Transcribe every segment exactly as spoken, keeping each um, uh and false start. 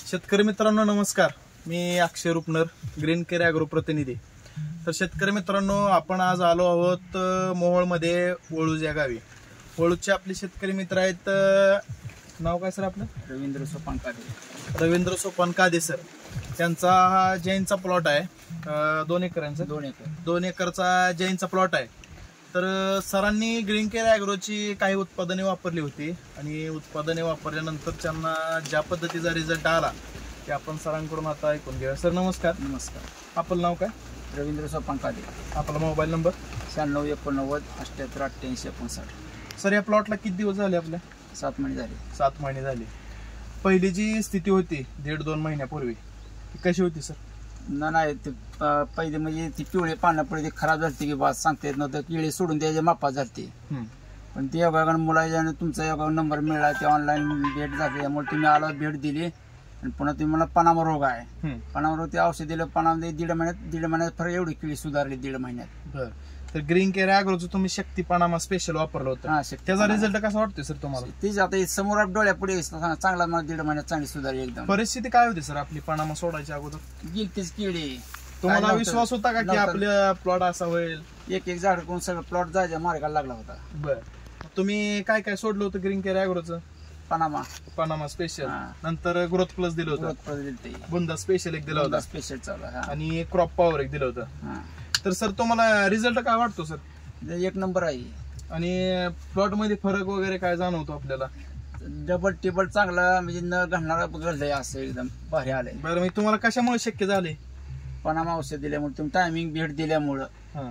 शेतकरी मित्रांनो नमस्कार, मी Akshay Rupnar, green care agro प्रतिनिधी. तर शेतकरी मित्रांनो, आपण आज आलो आहोत मोहोळमध्ये, वळूज या गावी. वळूजचे आपले शेतकरी मित्र आहेत. नाव काय सर आपलं? रवींद्र सोपान कादे. रवींद्र सोपान कादे सर. त्यांचा हा जैनचा प्लॉट आहे, दोन एकरांचा दोन एकर दोन एकरचा जैनचा प्लॉट आहे. तर सरांनी ग्रीन केअर ॲग्रोची काही उत्पादने वापरली होती आणि उत्पादने वापरल्यानंतर त्यांना ज्या पद्धतीचा रिझल्ट आला ते आपण सरांकडून आता ऐकून घेऊया. सर नमस्कार. नमस्कार. आपलं नाव काय? रवींद्र सोपान कादे. आपला मोबाईल नंबर? शहाण्णव एकोणनव्वद अठ्ठ्याहत्तर अठ्ठ्याऐंशी एकोणसाठ. सर या प्लॉटला किती दिवस झाले आपल्या? सात महिने झाले. सात महिने झाले. पहिली जी स्थिती होती दीड दोन महिन्यापूर्वी ती कशी होती सर? ना नाही ते पहिले म्हणजे ती पिवळे पानं पडली, खराब झाली की बा सांगता येत नव्हतं. किळे सोडून द्यायचे मापात झाली. पण ते योगा मुलाच्या तुमचा योगा नंबर मिळाला, ते ऑनलाईन भेट झाली, त्यामुळे तुम्ही आला भेट दिली. आणि पुन्हा तुम्ही मला पनामा रोग आहे, पनामा रोग ते औषध दिलं. पनामध्ये दीड महिन्यात दीड महिन्यात फरक एवढी किळी सुधारली दीड महिन्यात. बरं. तर ग्रीन केअर ॲग्रोचं तुम्ही शक्ती पनामा स्पेशल वापरलं होतं. हा, त्याचा रिझल्ट कसा वाटतोय सर तुम्हाला? तीच आता समोर डोळ्या पुढे चांगला मला दीड महिन्यात चांगली सुधारली एकदम. परिस्थिती काय होती सर आपली पनामा सोडायच्या अगोदर? गेली तीच किळी. तुम्हाला विश्वास होता का की आपल्या प्लॉट असा होईल? एक एक झाड करून सगळं प्लॉट जायच्या मार्गाला लागला होता. बर. तुम्ही काय काय सोडलं होतं ग्रीन केअर ॲग्रोचं? पनामा पनामा स्पेशल, नंतर ग्रोथ प्लस दिलं होतं, बुंदा स्पेशल एक दिलं होतं, स्पेशल चालू, आणि क्रॉप पॉवर एक दिलं होतं. तर सर तुम्हाला रिझल्ट काय वाटतो सर? एक नंबर आहे. आणि प्लॉट मध्ये फरक वगैरे काय जाणवतो आपल्याला? डबल टेबल चांगला म्हणजे न घालणारा घडलंय, असं एकदम भारी आलंय. बरं, मी तुम्हाला कशामुळे शक्य झाले? पनामा औषध दिल्यामुळे, तुम्ही टायमिंग भेट दिल्यामुळं.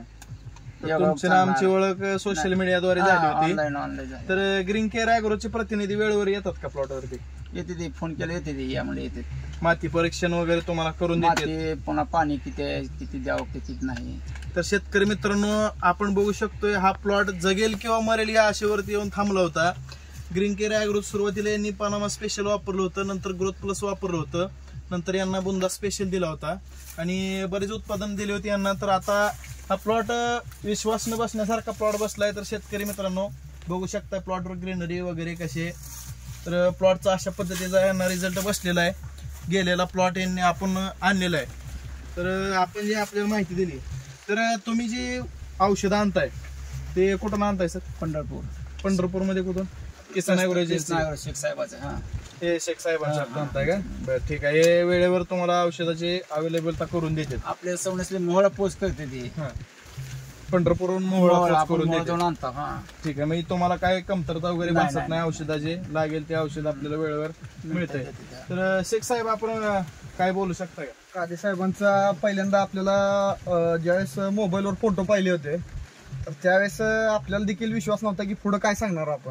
तुमची आमची ओळख सोशल मीडियाद्वारे झाली होती. Online online. तर ग्रीन केअर ॲग्रोचे प्रतिनिधी वेळेवर येतात का प्लॉट वरती? येते ते, फोन केलं येते ते, यामुळे येते. माती परीक्षण वगैरे तुम्हाला करून देते, पुन्हा पाणी किती आहे, किती द्यावं किती नाही. तर शेतकरी मित्रांनो, आपण बघू शकतोय हा प्लॉट जगेल किंवा मरेल या आशेवरती येऊन थांबला होता. ग्रीन केअर ॲग्रो सुरुवातीला यांनी पनामा स्पेशल वापरलं होतं, नंतर ग्रोथ प्लस वापरलं होतं, नंतर यांना बुंदा स्पेशल दिला होता आणि बरेच उत्पादन दिले होते यांना. तर आता हा प्लॉट विश्वास न बसण्यासारखा प्लॉट बसलाय. तर शेतकरी मित्रांनो बघू शकता प्लॉटवर ग्रीनरी वगैरे कसे. तर प्लॉटचा अशा पद्धतीचा यांना रिझल्ट बसलेला आहे. गेलेला प्लॉट यांनी आपण आणलेला आहे. तर आपण जी आपल्याला माहिती दिली, तर तुम्ही जी औषधं आणताय ते कुठून आणताय सर? पंढरपूर. पंढरपूर मध्ये कुठून? किसान ॲग्रो शेख साहेबाचं. हा, हे शेख साहेबांच्या आणताय का? बरं, ठीक आहे. हे वेळेवर तुम्हाला औषधाची अवेलेबलता करून देते. आपल्या सवणीसले मोहळा पोच करते ती. पंढरपूरून मोहळा करून देते. आणता. ठीक आहे. म्हणजे तुम्हाला काय कमतरता वगैरे भासत नाही, औषधाचे लागेल ते औषध आपल्याला वेळेवर मिळतंय. तर शेख साहेब, आपण काय बोलू शकता का? कादे साहेबांचा पहिल्यांदा आपल्याला ज्यावेळेस मोबाईलवर फोटो पाहिले होते तर त्यावेळेस आपल्याला देखील विश्वास नव्हता की पुढे काय सांगणार आपण.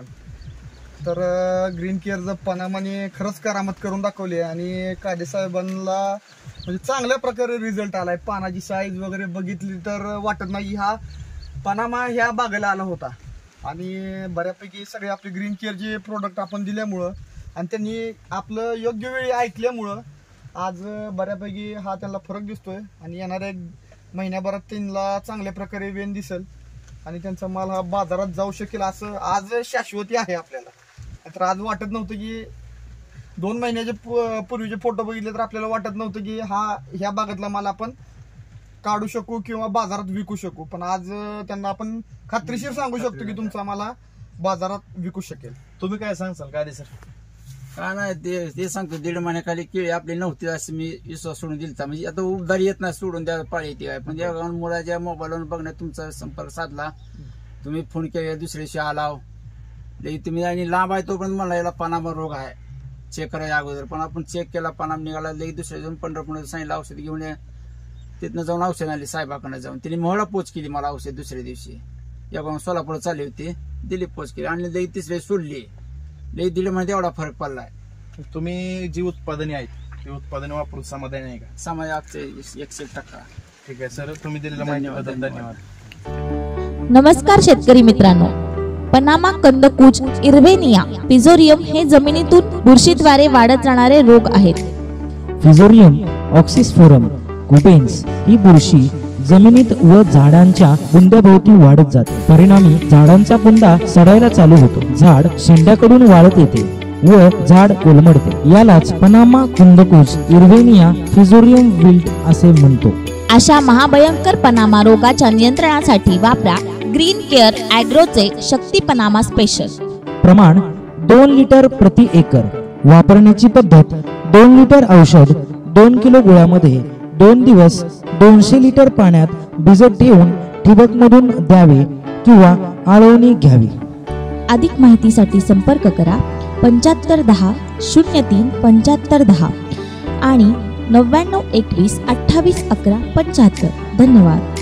तर ग्रीन केअरचं पनामाने खरंच करामत करून दाखवली आणि कादे साहेबांना म्हणजे चांगल्या प्रकारे रिझल्ट आलाय. पानाची साईज वगैरे बघितली तर वाटत नाही हा पनामा ह्या बागेला आला होता. आणि बऱ्यापैकी सगळे आपले ग्रीन केअरचे प्रोडक्ट आपण दिल्यामुळं आणि त्यांनी आपलं योग्य वेळी ऐकल्यामुळं आज बऱ्यापैकी हा त्यांना फरक दिसतोय. आणि येणाऱ्या महिन्याभरात त्यांना चांगल्या प्रकारे वेन दिसेल आणि त्यांचा माल हा बाजारात जाऊ शकेल असं आज शाश्वती आहे आपल्याला. तर आज वाटत नव्हतं की दोन महिन्याचे पूर्वीचे फोटो बघितले तर आपल्याला वाटत नव्हतं की हा ह्या भागातला माल आपण काढू शकू किंवा बाजारात विकू शकू. पण आज त्यांना आपण खात्रीशीर सांगू शकतो की तुमचा माल बाजारात विकू शकेल. तुम्ही काय सांगसाल कादे सर? काय नाही, ते ते सांगतो दीड महिन्याखाली केळी आपली नव्हती असं मी विश्वास सोडून दिलता. म्हणजे आता उबदारी येत नाही, सोडून द्या पाळी येते आहे. पण त्या मुलाच्या मोबाईलवर बघण्यात तुमचा संपर्क साधला, तुम्ही फोन केला, दुसऱ्या दिवशी आलाव तुम्ही. आणि लांब आहे तो पण मला याला पनामा रोग आहे चेक करायच्या अगोदर. पण आपण चेक केला, पनाम निघाला. लई दुसऱ्या जाऊन पंढरपूर सांगितलं औषध घेऊन या. तिथनं जाऊन औषध आली साहेबाकडे जाऊन. तिने मोहळा पोच केली मला औषध दुसऱ्या दिवशी. या सोलापूर चालली होती, दिली पोच केली आणि लई तिसऱ्या सोडली. लई दिले म्हणजे एवढा फरक पडलाय. तुम्ही जी उत्पादने आहेत ती उत्पादने वापरून समाधान आहे का? समाजाचे एकशे टक्का. ठीक आहे सर, तुम्ही दिलेल्या माहितीबद्दल धन्यवाद. नमस्कार शेतकरी मित्रांनो, पनामा कंदकुज, इर्वेनिया, फिजोरियम हे जमिनीतून बुरशीद्वारे वाढत जाणारे रोग आहेत. फिजोरियम, ऑक्सिस्फोरम, कुपेन्स ही बुरशी जमिनीत व झाडांच्या बुंद्याभोवती वाढत जाते. परिणामी झाडांचा बुंदा सडायला चालू होतो. झाड शेंड्याकडून वाढत येते. व झाड कोलमडते. यालाच पनामा कुंदकुज इर्वेनिया फिजोरियम विल्ट असे म्हणतो. अशा महाभयंकर पनामा रोगाच्या नियंत्रणासाठी वापरा ग्रीन केअर ॲग्रोचे शक्ती पनामा स्पेशल. प्रमाण दोन लिटर प्रति एकर. वापरण्याची पद्धत दोन लिटर औषध दोन किलो गुळामध्ये दोन दिवस दोनशे लिटर पाण्यात भिजत ठेवून ठिबकमधून द्यावे किंवा आळवणी घ्यावी. अधिक माहितीसाठी संपर्क करा पंच्याहत्तर दहा शून्य तीन पंच्याहत्तर दहा आणि नव्याण्णव एकवीस अठ्ठावीस अकरा पंच्याहत्तर. धन्यवाद.